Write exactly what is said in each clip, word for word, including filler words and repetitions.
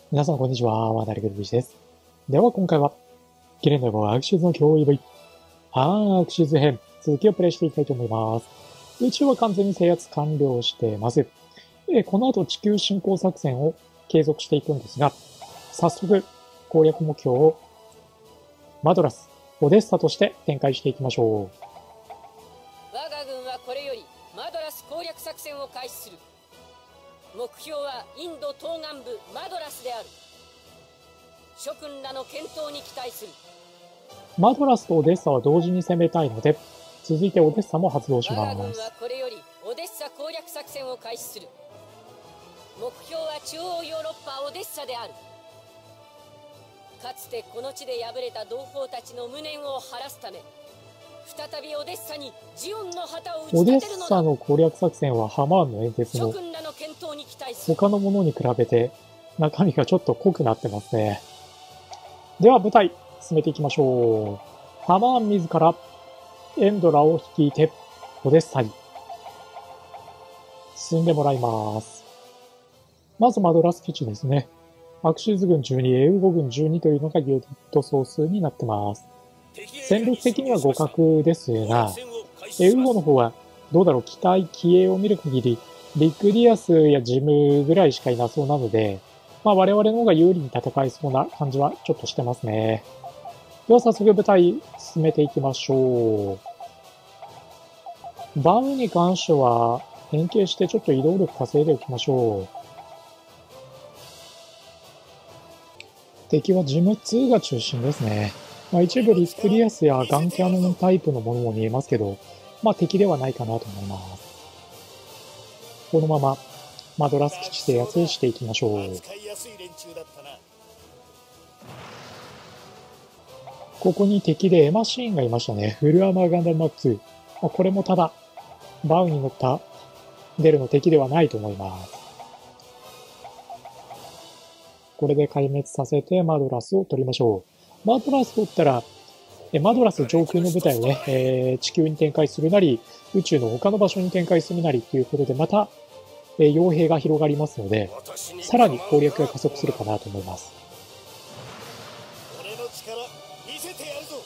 皆さんこんにちは、ワナリグルビシです。では今回は、ゲレンダゴアクシズの脅威 ブイ、アクシズ編、続きをプレイしていきたいと思います。宇宙は完全に制圧完了しています。えこの後地球侵攻作戦を継続していくんですが、早速攻略目標をマドラス、オデッサとして展開していきましょう。 我が軍はこれよりマドラス攻略作戦を開始する。目標はインド東岸部マドラスである。諸君らの健闘に期待する。 マドラスとオデッサは同時に攻めたいので、続いてオデッサも発動します。 我が軍はこれよりオデッサ攻略作戦を開始する。目標は中央ヨーロッパオデッサである。かつてこの地で敗れた同胞たちの無念を晴らすため、再びオデッサにジオンの旗を打ちオデッ立てるのだ。 サの攻略作戦はハマーンの演説も諸君らの健闘に期待する。 他のものに比べて中身がちょっと濃くなってますね。では舞台進めていきましょう。ハマーン自らエンドラを率いてオデッサに進んでもらいます。まずマドラス基地ですね。アクシズ軍じゅうに、エウゴ軍じゅうにというのがユニット総数になってます。戦力的には互角ですが、エウゴの方はどうだろう、機体、機影を見る限り、ビッグディアスやジムぐらいしかいなそうなので、まあ我々の方が有利に戦いそうな感じはちょっとしてますね。では早速舞台進めていきましょう。バウに関しては変形してちょっと移動力稼いでおきましょう。敵はジムツーが中心ですね。まあ、一部リックリアスやガンキャノンタイプのものも見えますけど、まあ敵ではないかなと思います。このままマドラス基地制圧していきましょう。ここに敵でエマシーンがいましたね。フルアーマーガンダムマックツー。まあ、これもただ、バウに乗ったデルの敵ではないと思います。これで壊滅させてマドラスを取りましょう。マドラス取ったら、マドラス上空の部隊をね、えー、地球に展開するなり、宇宙の他の場所に展開するなりということで、また、えー、傭兵が広がりますので、さらに攻略が加速するかなと思います。 俺の力見せてやるぞ。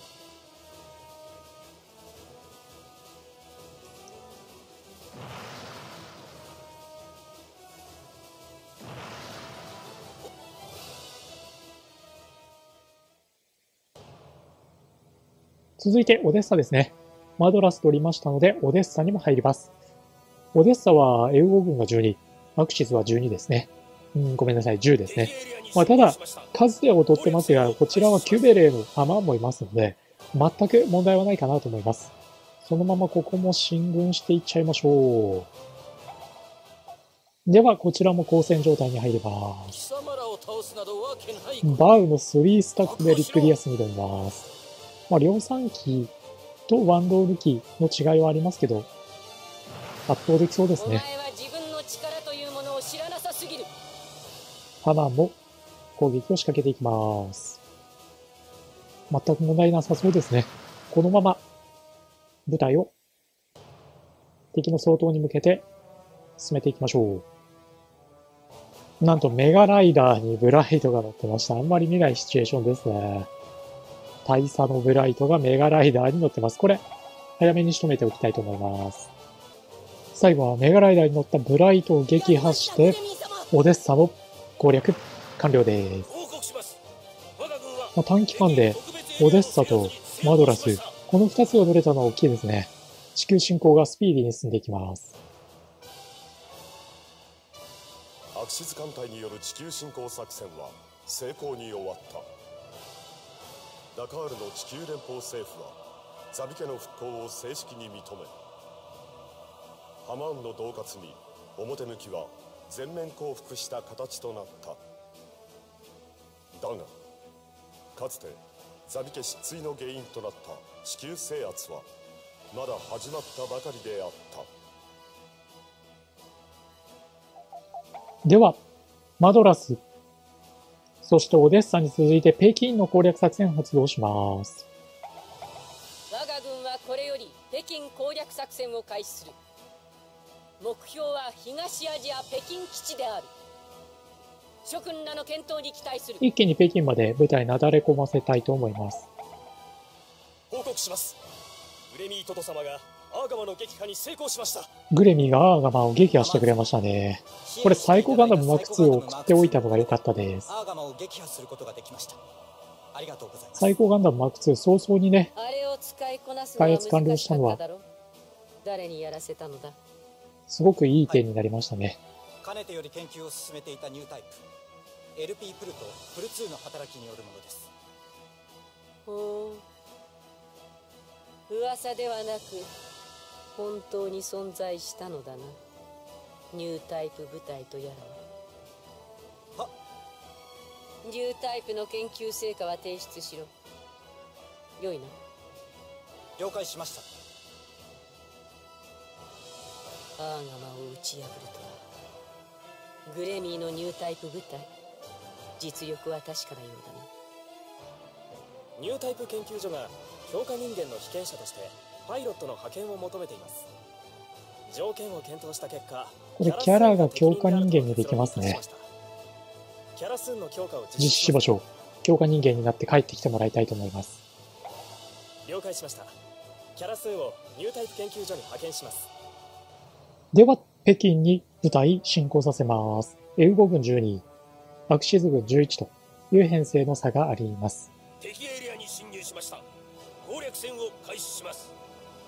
続いてオデッサですね。マドラス取りましたので、オデッサにも入ります。オデッサはエウゴ軍がじゅうに、アクシズはじゅうにですね。うん、ごめんなさい、じゅうですね。まあ、ただ、数で劣ってますが、こちらはキュベレーのハマーンもいますので、全く問題はないかなと思います。そのままここも進軍していっちゃいましょう。では、こちらも交戦状態に入ります。バウのスリースタックでリックリアスに挑みます。まあ、量産機とワンロール機の違いはありますけど、圧倒できそうですね。ハマーンも攻撃を仕掛けていきます。全く問題なさそうですね。このまま部隊を敵の総統に向けて進めていきましょう。なんとメガライダーにブライトが乗ってました。あんまり見ないシチュエーションですね。大佐のブライトがメガライダーに乗ってます。これ、早めに仕留めておきたいと思います。最後はメガライダーに乗ったブライトを撃破して、オデッサの攻略完了です。まあ、短期間でオデッサとマドラス、このふたつが取れたのは大きいですね。地球侵攻がスピーディーに進んでいきます。 アクシズ艦隊による地球侵攻作戦は成功に終わった。ダカールの地球連邦政府はザビ家の復興を正式に認め、ハマーンの恫喝に表向きは全面降伏した形となった。だがかつてザビ家失墜の原因となった地球制圧はまだ始まったばかりであった。 ではマドラス、そしてオデッサに続いて北京の攻略作戦を発動します。 我が軍はこれより北京攻略作戦を開始する。目標は東アジア北京基地である。 諸君らの健闘に期待する。 一気に北京まで部隊なだれ込ませたいと思います。 報告します。グレミートト様がアーガマの撃破に成功しました。 グレミーがアーガマを撃破してくれましたね。これサイコガンダムマークツーを送っておいたのが良かったです。 アーガマを撃破することができました。ありがとうございます。 サイコガンダムマークツー早々にね、 あれを使いこなすのは難しかっただろう。誰にやらせたのだ。 すごくいい点になりましたね。 かねてより研究を進めていたニュータイプ エルピー プルとプルツーの働きによるものです。 ほう、噂ではなく本当に存在したのだな、ニュータイプ部隊とやらは。 はニュータイプの研究成果は提出しろ。よいな。 了解しました。 アーガマを打ち破るとは。グレミーのニュータイプ部隊、実力は確かなようだな。 ニュータイプ研究所が強化人間の被験者としてパイロットの派遣を求めています。条件を検討した結果、 これキャラが強化人間にできますね。 キャラスーンの強化を実施しましょう。強化人間になって帰ってきてもらいたいと思います。 了解しました。キャラスーンをニュータイプ研究所に派遣します。 では、北京に部隊進行させます。エウゴ軍じゅうに、アクシズ軍じゅういちという編成の差があります。 敵エリアに侵入しました。攻略戦を開始します。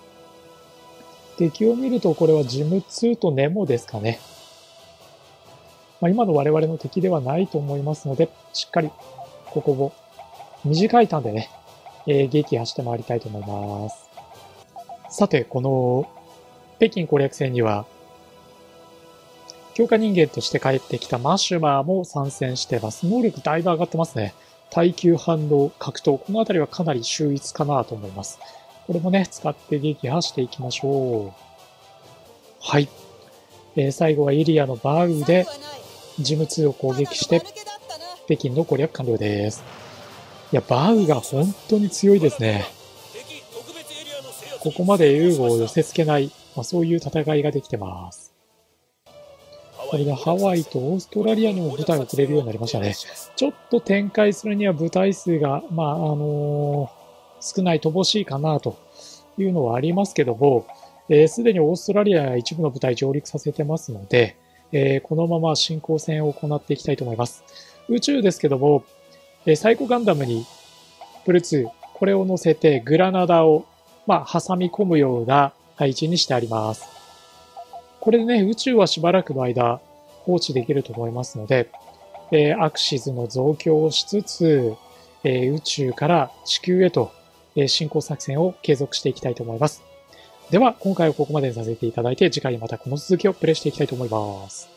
敵を見るとこれはジムツーとネモですかね。まあ、今の我々の敵ではないと思いますので、しっかりここを短いターンでね、えー、撃破して回りたいと思います。さて、この北京攻略戦には、強化人間として帰ってきたマシュマーも参戦してます。能力だいぶ上がってますね。耐久反応、格闘、このあたりはかなり秀逸かなと思います。これもね、使って撃破していきましょう。はい。えー、最後はエリアのバウで、ジムツーを攻撃して、北京の攻略完了です。いや、バウが本当に強いですね。ここまでエウゴを寄せ付けない、まあ、そういう戦いができてます。これでハワイとオーストラリアにも部隊を送れるようになりましたね。ちょっと展開するには部隊数が、まあ、あのー、少ない乏しいかなというのはありますけども、す、えー、で、にオーストラリアや一部の部隊上陸させてますので、えー、このまま進行戦を行っていきたいと思います。宇宙ですけども、えー、サイコガンダムにプルツー、これを乗せてグラナダを、まあ、挟み込むような配置にしてあります。これでね、宇宙はしばらくの間放置できると思いますので、えー、アクシズの増強をしつつ、えー、宇宙から地球へと、えー、進行作戦を継続していきたいと思います。では、今回はここまでにさせていただいて、次回またこの続きをプレイしていきたいと思います。